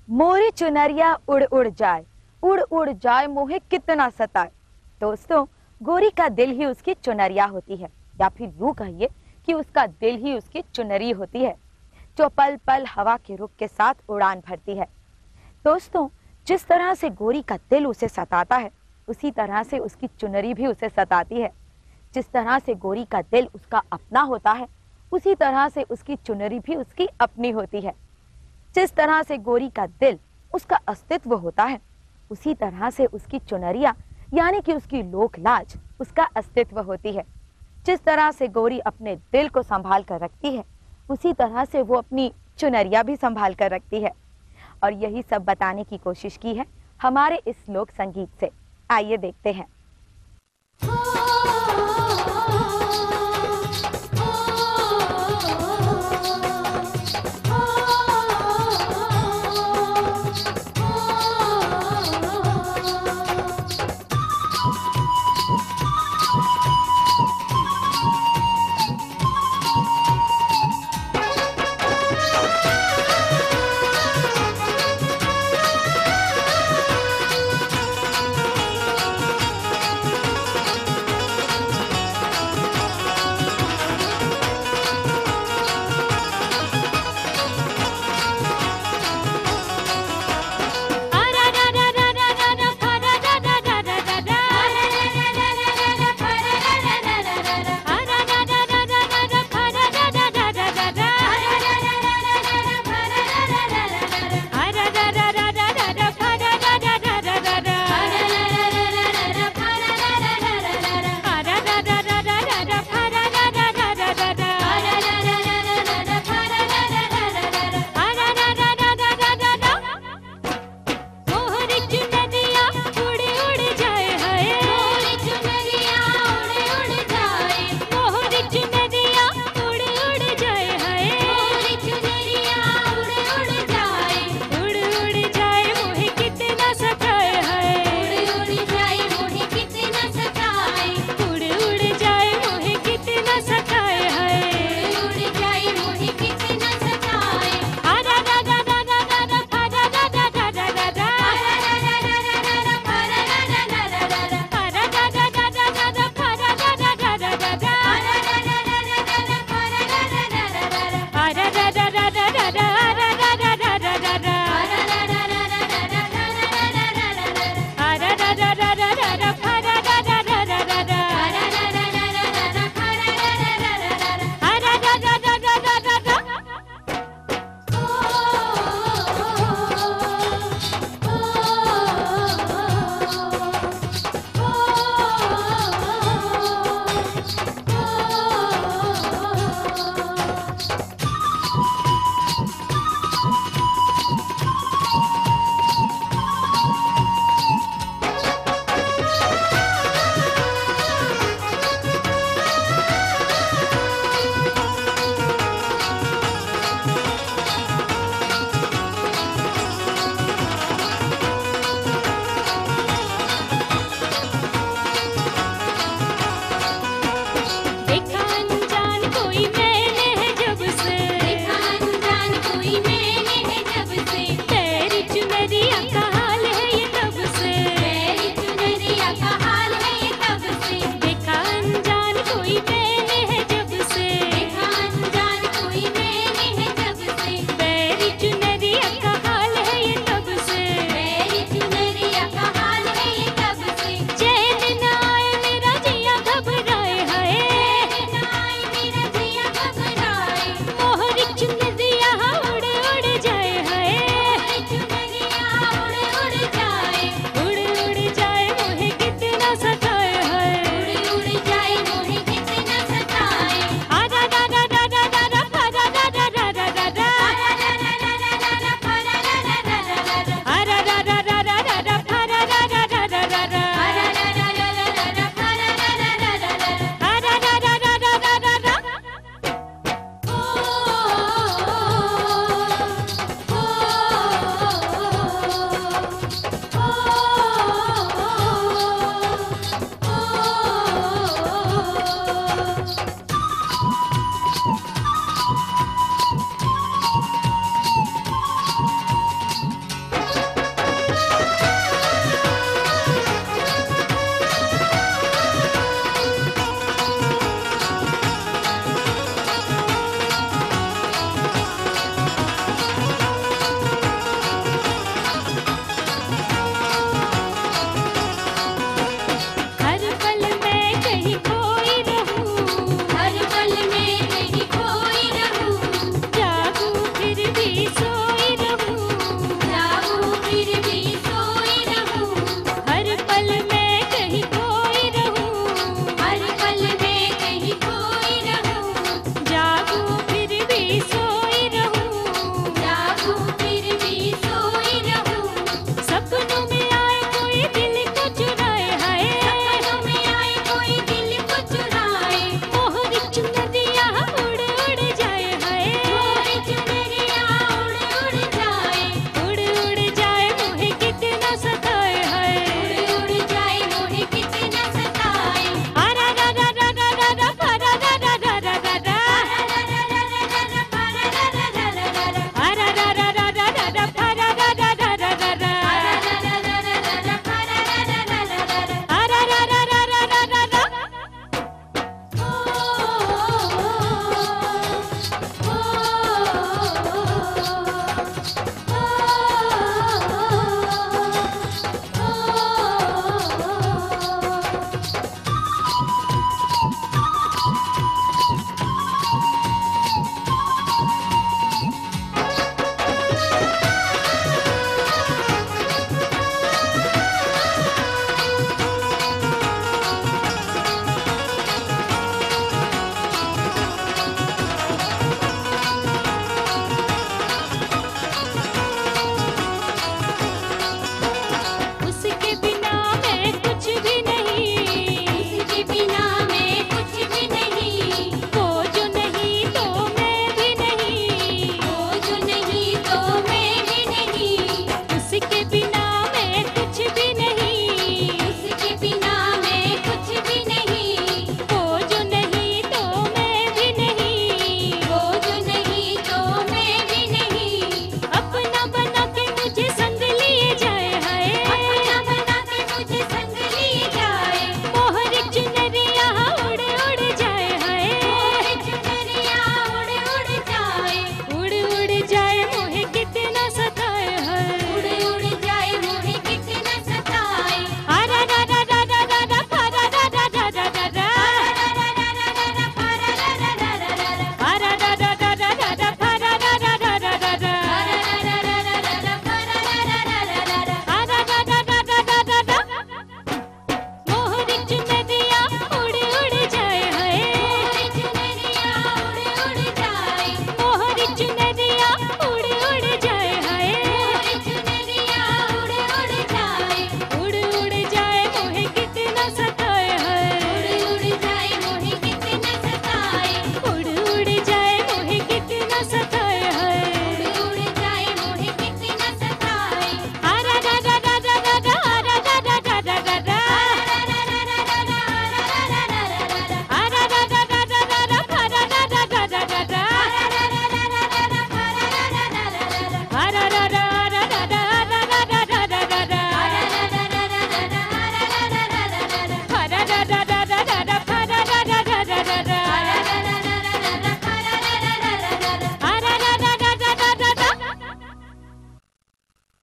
मोरी चुनरिया उड़ उड़ जाए मोहे कितना सताए। दोस्तों, गोरी का दिल ही उसकी चुनरिया होती है, या फिर यूं कहिए कि उसका दिल ही उसकी चुनरी होती है, जो पल पल हवा के रुख के साथ उड़ान भरती है। दोस्तों, जिस तरह से गोरी का दिल उसे सताता है, उसी तरह से उसकी चुनरी भी उसे सताती है। जिस तरह से गोरी का दिल उसका अपना होता है, उसी तरह से उसकी चुनरी भी उसकी अपनी होती है। जिस तरह से गोरी का दिल उसका अस्तित्व होता है, उसी तरह से उसकी चुनरिया यानी कि उसकी लोक लाज उसका अस्तित्व होती है। जिस तरह से गोरी अपने दिल को संभाल कर रखती है, उसी तरह से वो अपनी चुनरिया भी संभाल कर रखती है। और यही सब बताने की कोशिश की है हमारे इस लोक संगीत से। आइए देखते हैं।